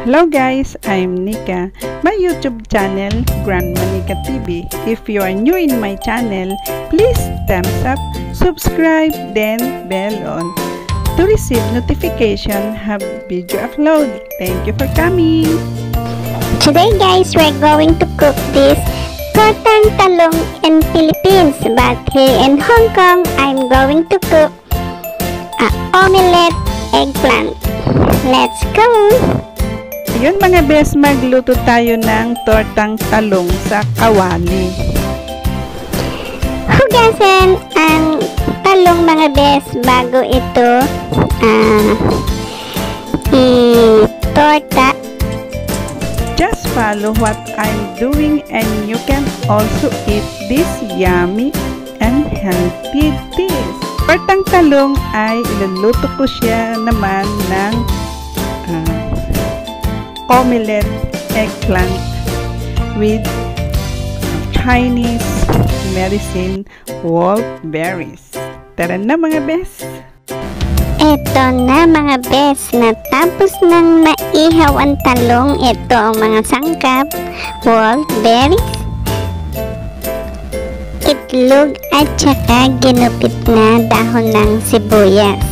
Hello guys, I'm Nika. My YouTube channel, Grandma Nika TV. If you are new in my channel, please thumbs up, subscribe, then bell on to receive notification have video upload. Thank you for coming. Today guys, we're going to cook this tortang talong in Philippines, but here in Hong Kong, I'm going to cook a omelette eggplant. Let's go! Yun mga bes, magluto tayo ng tortang talong sa kawali. Hugasan ang talong mga bes bago ito i-torta. Just follow what I'm doing and you can also eat this yummy and healthy dish. Tortang talong ay iluluto ko siya naman ng omelette eggplant with Chinese medicine wolfberries. Tara na mga bes! Ito na mga bes, natapos nang maihaw ang talong. Ito ang mga sangkap: wolfberries, itlog at saka ginupit na dahon ng sibuyas.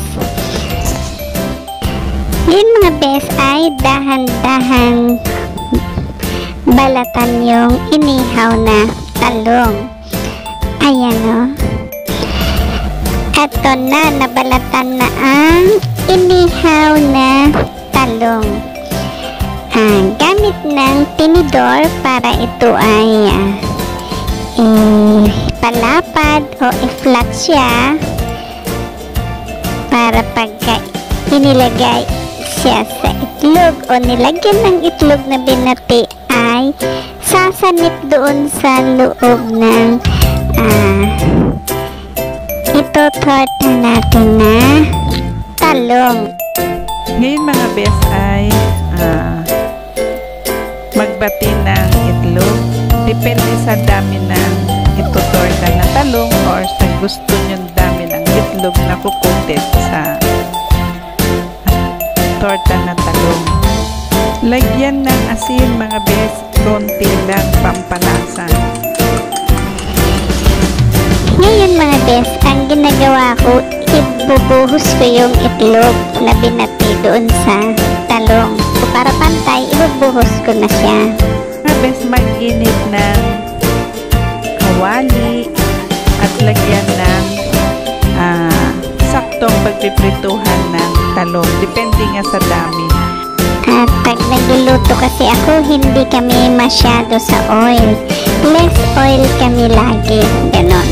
Ngayon mga bes ay dahan-dahan balatan yung inihaw na talong. Ayan o. Ito na, nabalatan na ang inihaw na talong. Gamit ng tinidor para ito ay palapad o i-flat siya para pagka inilagay siya sa itlog o nilagyan ng itlog na binati ay sasanip doon sa loob ng ito-torta natin na talong. Ngayon mga bes ay magbati ng itlog. Depende sa dami ng ito-torta na talong or sa gusto nyong dami ng itlog na kukutit sa torta na talong. Lagyan ng asin mga bes, konti lang pampalasa. Ngayon mga bes, ang ginagawa ko, ibubuhos ko yung itlog na binati doon sa talong. So, para pantay, ibubuhos ko na siya. Mga bes, mag-init ng kawali at lagyan ng saktong pagpiprituhan ng talong. Depende nga sa dami. At pag nagluluto kasi ako, hindi kami masyado sa oil. Less oil kami lagi. Ganon.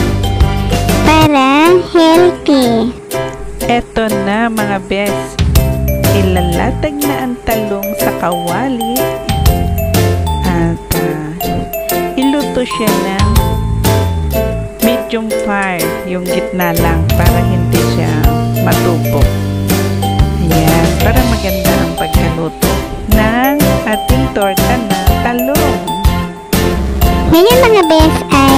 Para healthy. Eto na mga bes. Ilalatag na ang talong sa kawali. At iluto siya ng medium fire. Yung gitna lang para hindi siya matupo. Ayan. Para maganda ang pagkaluto ng ating torta na talong. Ngayon mga bes ay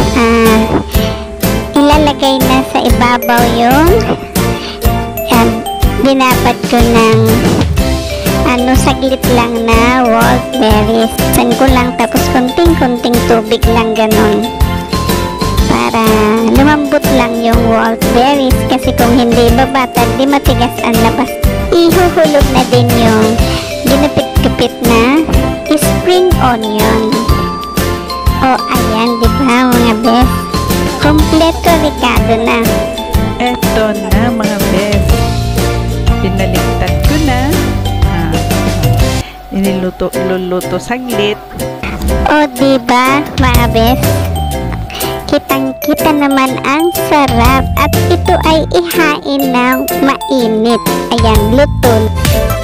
ilalagay na sa ibabaw yung binabat ko ng saglit lang na wolfberries. San ko lang, tapos konting-konting tubig lang ganon. Para lumambot lang yung wolfberries, kasi kung hindi babatad, di matigas ang labas. Ihuhulog na din yung ginupit-gupit na spring onion. O ayan, di ba mga bes? Kompleto ricado na. Eto na mga bes. Pinaliktad ko na. Luluto saglit. O diba mga bes? Kitang-kita naman ang sarap. At ito ay ihain ng mainit. Ayan, luto.